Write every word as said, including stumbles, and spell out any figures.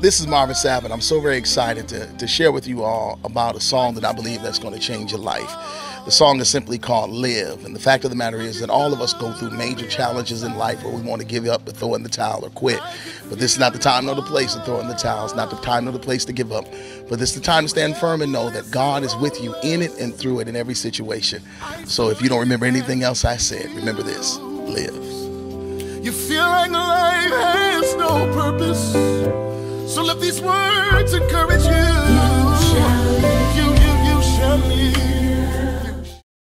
This is Marvin Sapp, and I'm so very excited to, to share with you all about a song that I believe that's going to change your life. The song is simply called Live, and the fact of the matter is that all of us go through major challenges in life where we want to give up and throw in the towel or quit. But this is not the time nor the place to throw in the towel. It's not the time nor the place to give up. But this is the time to stand firm and know that God is with you in it and through it in every situation. So if you don't remember anything else I said, remember this: live. You feel like life has no purpose, so let these words encourage you. You, you, you shall live.